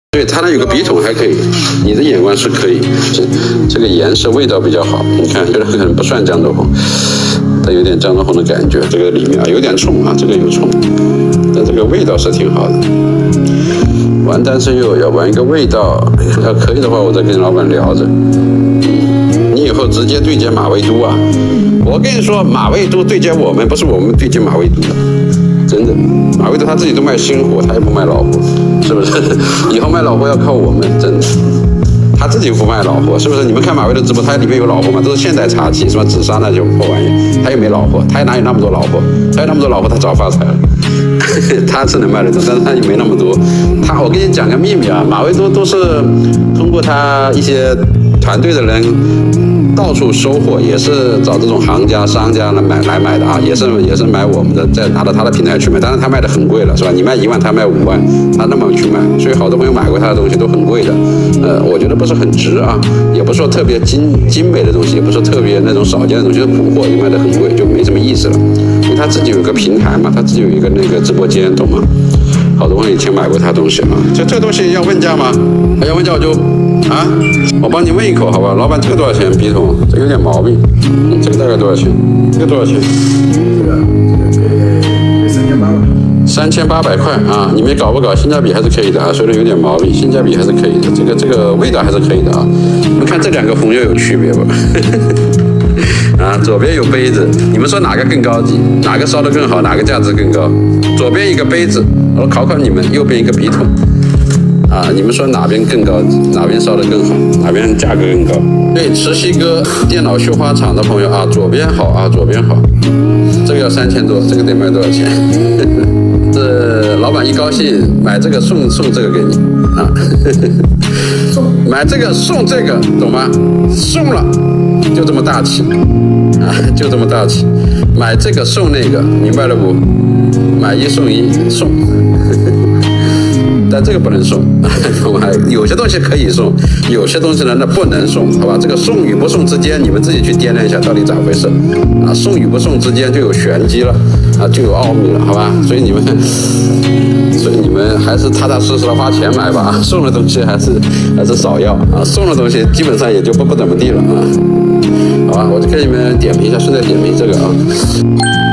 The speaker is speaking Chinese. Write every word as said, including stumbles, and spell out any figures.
对，它那有个笔筒还可以，你的眼光是可以。这这个颜色味道比较好，你看这个可能不算江浙红，它有点江浙红的感觉。这个里面啊有点冲啊，这个有冲，但这个味道是挺好的。玩单身柚要玩一个味道，要可以的话，我再跟老板聊着。你以后直接对接马未都啊！我跟你说，马未都对接我们，不是我们对接马未都的。真的，马未都他自己都卖新货，他也不卖老货，是不是？以后卖老货要靠我们，真的。他自己不卖老货，是不是？你们看马未都直播，他里面有老货吗？都是现代茶器，什么紫砂那种破玩意，他又没老货，他哪有那么多老货？他有那么多老货，他早发财了。他是能卖得动，但是他也没那么多。他，我跟你讲个秘密啊，马未都都是通过他一些团队的人。到处收货也是找这种行家、商家来买来买的啊，也是也是买我们的，再拿到他的平台去卖。当然他卖的很贵了，是吧？你卖一万，他卖五万，他那么去卖，所以好多朋友买过他的东西都很贵的。呃，我觉得不是很值啊，也不是说特别精精美的东西，也不是说特别那种少见的东西，就是普货也卖的很贵，就没什么意思了。因为他自己有个平台嘛，他自己有一个那个直播间，懂吗？好多朋友以前买过他东西啊，这这个东西要问价吗？要问价我就。啊，我帮你问一口，好吧？老板，这个多少钱？笔筒，这个有点毛病。嗯，这个大概多少钱？这个多少钱？ 这个这个给三千八吧。 三千八百块啊！你们搞不搞？性价比还是可以的啊，虽然有点毛病，性价比还是可以的。这个这个味道还是可以的啊。你们看这两个红柚有区别不？啊，左边有杯子，你们说哪个更高级？哪个烧得更好？哪个价值更高？左边一个杯子，我考考你们，右边一个笔筒。啊，你们说哪边更高级？哪边烧得更好？哪边价格更高？对，慈禧哥电脑绣花厂的朋友啊，左边好啊，左边好。这个要三千多，这个得卖多少钱？这老板一高兴买这个送送这个给你啊，买这个送这个，懂吗？送了就这么大气啊，就这么大气。买这个送那个，明白了不？买一送一送。但这个不能送，我还有些东西可以送，有些东西呢那不能送，好吧？这个送与不送之间，你们自己去掂量一下到底咋回事啊？送与不送之间就有玄机了啊，就有奥秘了，好吧？所以你们，所以你们还是踏踏实实的花钱买吧，送的东西还是还是少要啊，送的东西基本上也就不不怎么地了啊，好吧？我就给你们点评一下，顺带点评这个啊。